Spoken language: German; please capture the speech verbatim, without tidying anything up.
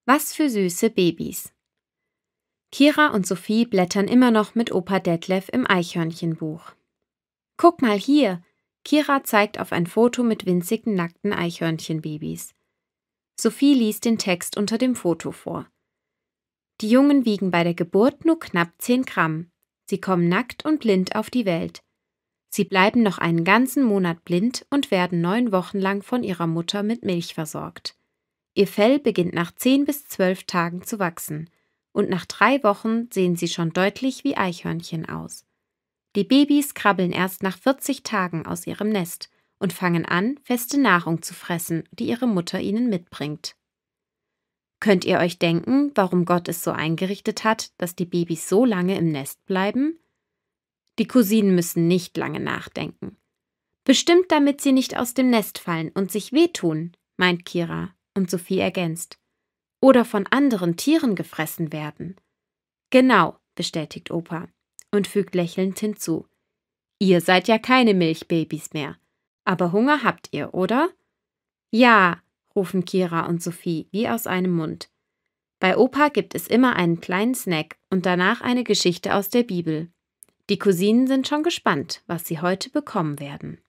Was für süße Babys. Kira und Sophie blättern immer noch mit Opa Detlef im Eichhörnchenbuch. Guck mal hier! Kira zeigt auf ein Foto mit winzigen nackten Eichhörnchenbabys. Sophie liest den Text unter dem Foto vor. Die Jungen wiegen bei der Geburt nur knapp zehn Gramm. Sie kommen nackt und blind auf die Welt. Sie bleiben noch einen ganzen Monat blind und werden neun Wochen lang von ihrer Mutter mit Milch versorgt. Ihr Fell beginnt nach zehn bis zwölf Tagen zu wachsen und nach drei Wochen sehen sie schon deutlich wie Eichhörnchen aus. Die Babys krabbeln erst nach vierzig Tagen aus ihrem Nest und fangen an, feste Nahrung zu fressen, die ihre Mutter ihnen mitbringt. Könnt ihr euch denken, warum Gott es so eingerichtet hat, dass die Babys so lange im Nest bleiben? Die Cousinen müssen nicht lange nachdenken. Bestimmt, damit sie nicht aus dem Nest fallen und sich wehtun, meint Kira, und Sophie ergänzt. Oder von anderen Tieren gefressen werden. Genau, bestätigt Opa und fügt lächelnd hinzu. Ihr seid ja keine Milchbabys mehr. Aber Hunger habt ihr, oder? Ja, rufen Kira und Sophie wie aus einem Mund. Bei Opa gibt es immer einen kleinen Snack und danach eine Geschichte aus der Bibel. Die Cousinen sind schon gespannt, was sie heute bekommen werden.